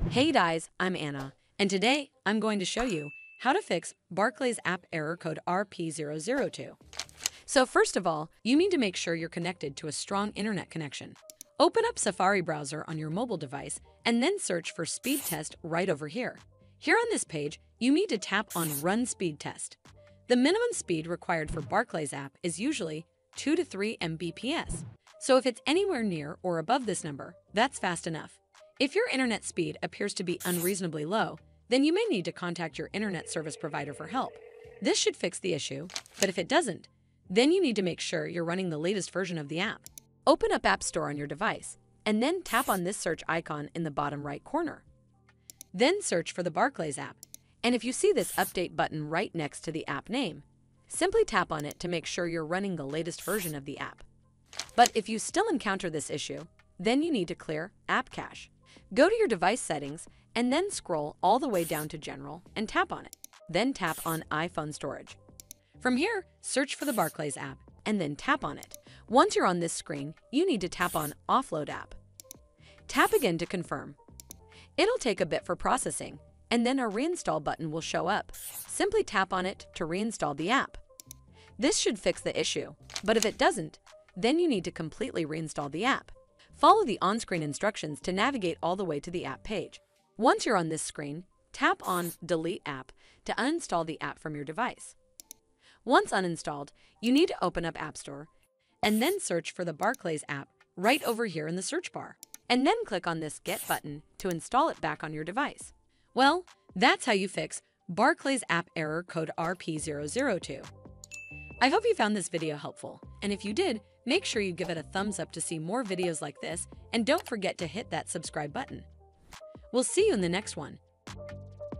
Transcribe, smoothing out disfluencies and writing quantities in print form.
Hey guys, I'm Anna, and today I'm going to show you how to fix Barclays App error code RP002. So first of all, you need to make sure you're connected to a strong internet connection. Open up Safari browser on your mobile device and then search for speed test right over here. Here on this page, you need to tap on Run Speed Test. The minimum speed required for Barclays App is usually 2 to 3 Mbps. So if it's anywhere near or above this number, that's fast enough. If your internet speed appears to be unreasonably low, then you may need to contact your internet service provider for help. This should fix the issue, but if it doesn't, then you need to make sure you're running the latest version of the app. Open up App Store on your device, and then tap on this search icon in the bottom right corner. Then search for the Barclays app, and if you see this update button right next to the app name, simply tap on it to make sure you're running the latest version of the app. But if you still encounter this issue, then you need to clear App Cache. Go to your device settings and then scroll all the way down to General and tap on it. Then tap on iPhone Storage. From here, search for the Barclays app and then tap on it. Once you're on this screen, you need to tap on Offload App. Tap again to confirm. It'll take a bit for processing, and then a Reinstall button will show up. Simply tap on it to reinstall the app. This should fix the issue, but if it doesn't, then you need to completely reinstall the app. Follow the on-screen instructions to navigate all the way to the app page. Once you're on this screen, tap on Delete App to uninstall the app from your device. Once uninstalled, you need to open up App Store and then search for the Barclays app right over here in the search bar, and then click on this Get button to install it back on your device. Well, that's how you fix Barclays app error code RP002. I hope you found this video helpful, and if you did, make sure you give it a thumbs up to see more videos like this, and don't forget to hit that subscribe button. We'll see you in the next one.